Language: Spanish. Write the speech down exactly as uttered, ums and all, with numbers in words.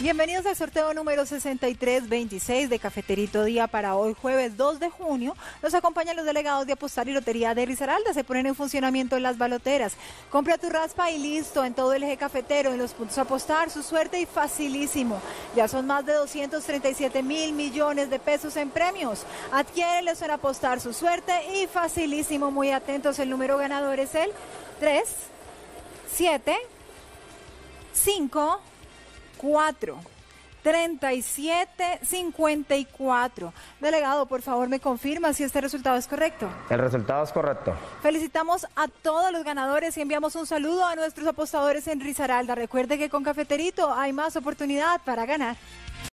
Bienvenidos al sorteo número sesenta y tres veintiséis de Cafeterito Día para hoy jueves dos de junio. Nos acompañan los delegados de Apostar y Lotería de Risaralda. Se ponen en funcionamiento las baloteras. Compra tu raspa y listo en todo el eje cafetero, en los puntos Apostar, su suerte y facilísimo. Ya son más de doscientos treinta y siete mil millones de pesos en premios. Adquiérelos en Apostar, su suerte y facilísimo. Muy atentos, el número ganador es el tres, siete, cinco, cuatro, treinta y siete, cincuenta y cuatro. Delegado, por favor, me confirma si este resultado es correcto. El resultado es correcto. Felicitamos a todos los ganadores y enviamos un saludo a nuestros apostadores en Risaralda. Recuerde que con Cafeterito hay más oportunidad para ganar.